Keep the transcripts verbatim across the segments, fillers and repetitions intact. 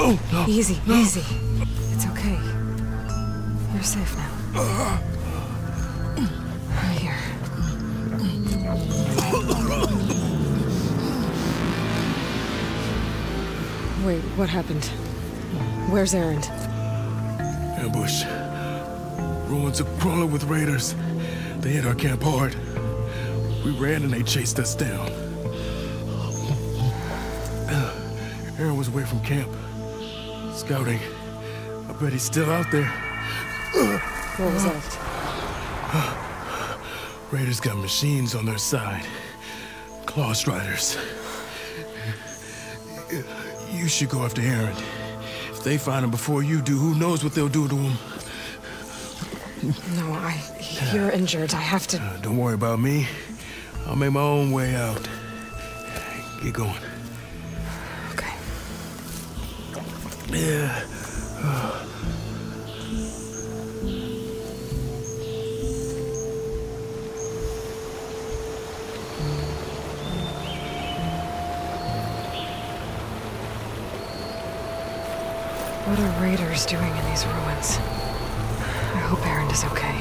No, no. Easy, no. easy. It's okay. You're safe now. Here. Wait, what happened? Where's Erend? Ambush. Ruins are crawling with raiders. They hit our camp hard. We ran and they chased us down. Erend was away from camp. Scouting. I bet he's still out there. What was that? Raiders got machines on their side. Claw Striders. You should go after Erend. If they find him before you do, who knows what they'll do to him? No, I... You're injured. I have to... Uh, don't worry about me. I'll make my own way out. Get going. Okay. Yeah. What are raiders doing in these ruins? I hope Erend is okay.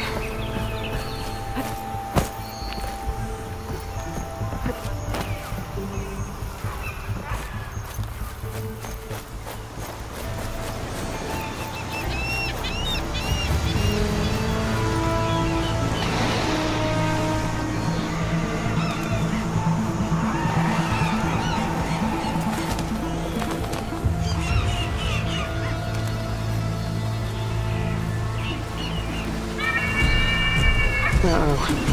Uh-oh.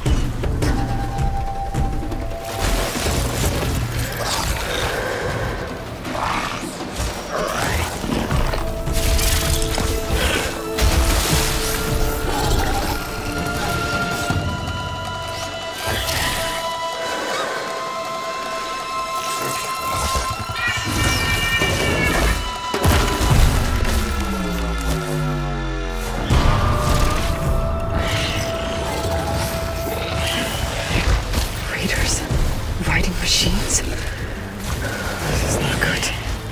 Machines? This is not good.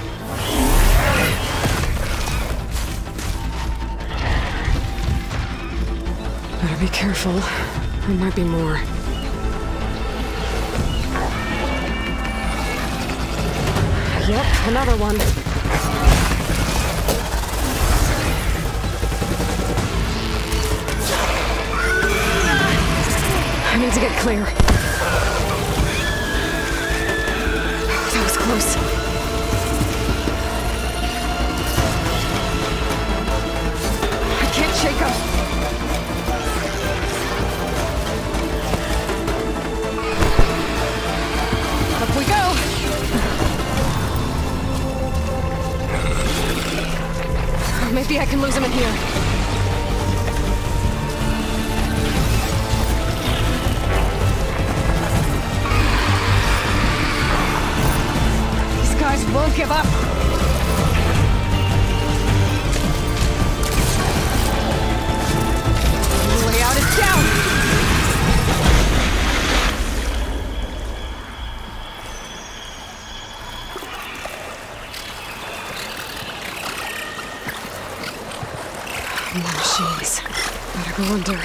Better be careful. There might be more. Yep, another one. I need to get clear. Close. I can't shake him. Up we go. Maybe I can lose him in here. Won't give up. The way out is down. More machines. Better go under.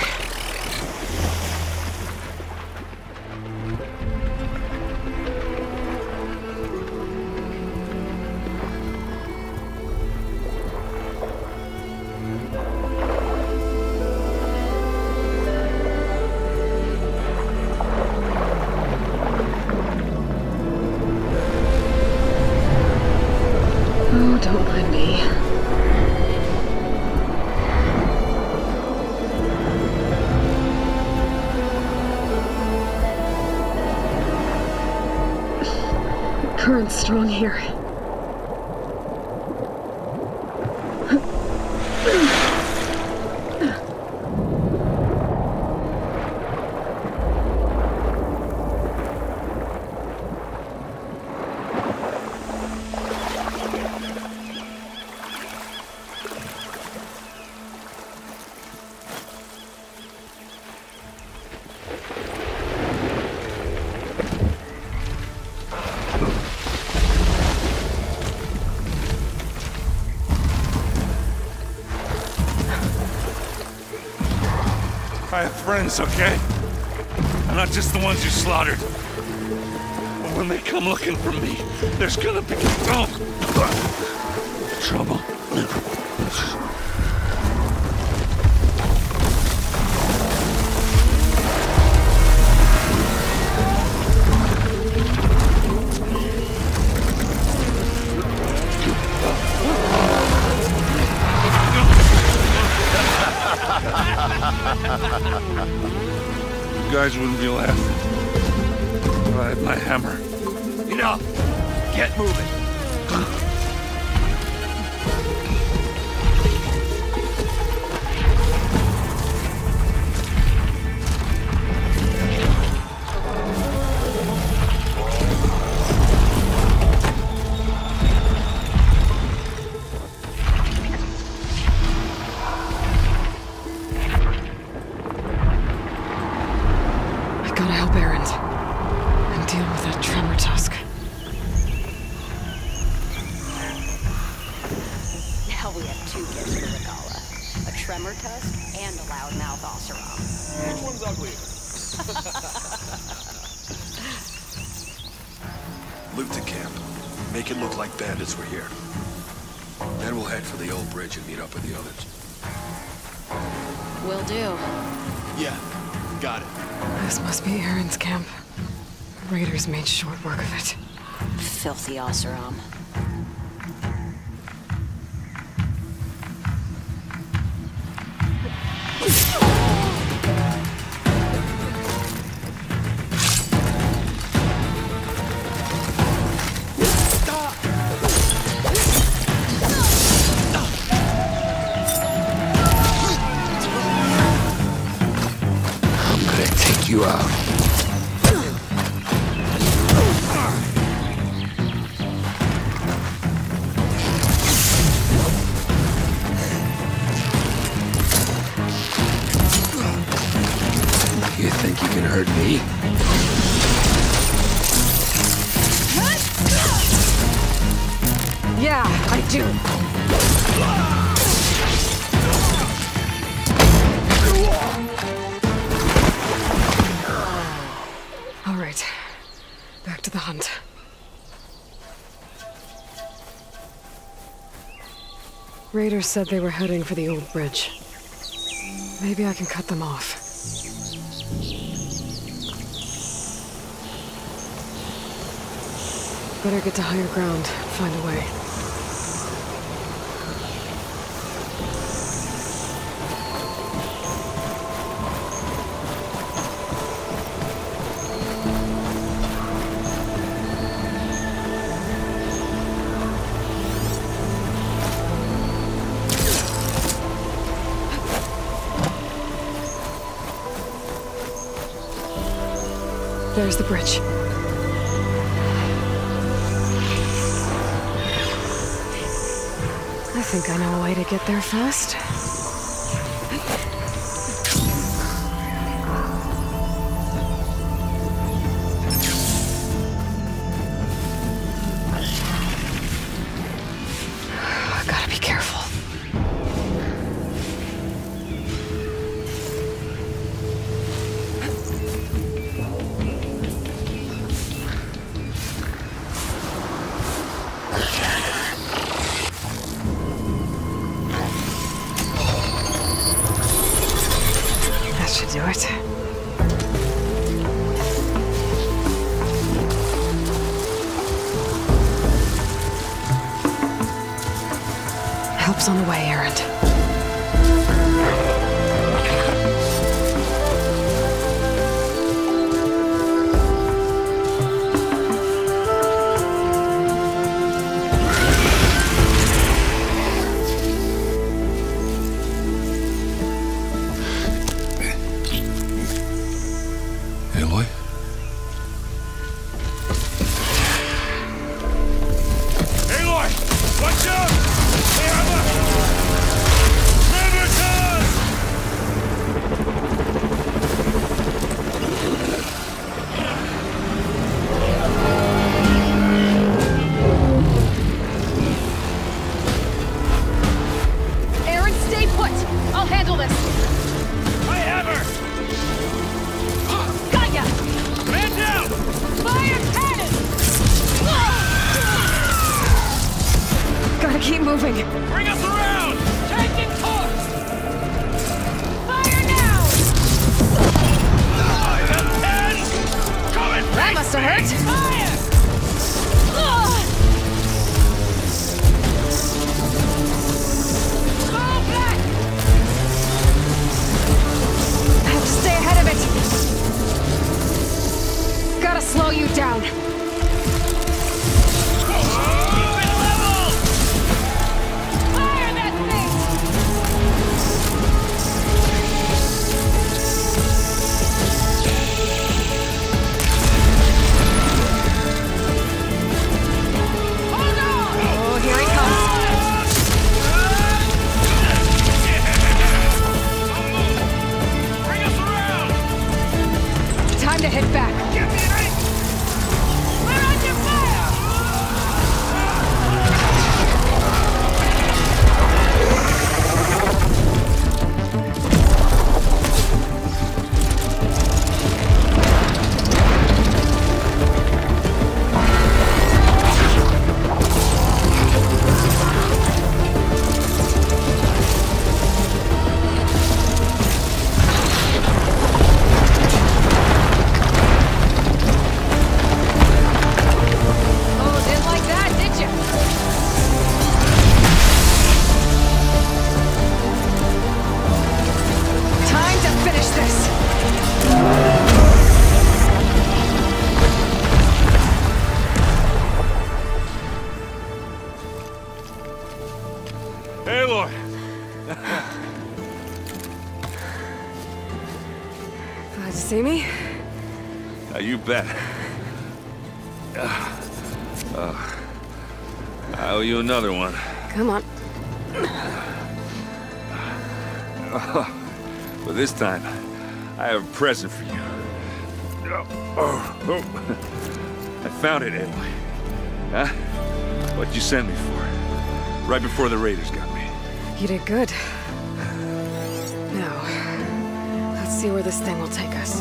Oh, don't mind me. Current's strong here. friends, okay? And not just the ones you slaughtered. But when they come looking for me, there's gonna be oh, trouble. You guys wouldn't be laughing if I had my hammer. Enough! Get moving! Loot the camp. Make it look like bandits were here. Then we'll head for the old bridge and meet up with the others. Will do. Yeah, got it. This must be Aaron's camp. Raiders made short work of it. Filthy Oseram. You out. You think you can hurt me? Yeah, I do. All right, back to the hunt. Raiders said they were heading for the old bridge. Maybe I can cut them off. Better get to higher ground, find a way. There's the bridge. I think I know a way to get there fast. I gotta be careful. Should do it. Help's on the way, Erend. Aloy? Aloy! Watch out! Hey, I'm up! moving! Bring us around! Taking course! Fire now! ten! Coming! That must have hurt! Fire! Fall back! I have to stay ahead of it! Gotta slow you down! To hit back. Get me ready! We're under fire! Aloy! Glad to see me? Uh, you bet. Uh, uh, I owe you another one. Come on. Uh, but this time, I have a present for you. Oh, oh, oh. I found it, Aloy. Huh? What'd you send me for? Right before the raiders got me. You did good. Now, let's see where this thing will take us.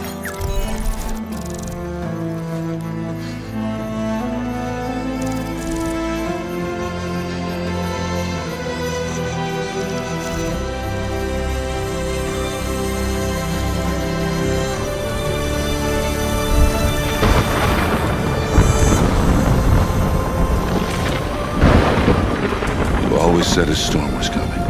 You always said a storm was coming.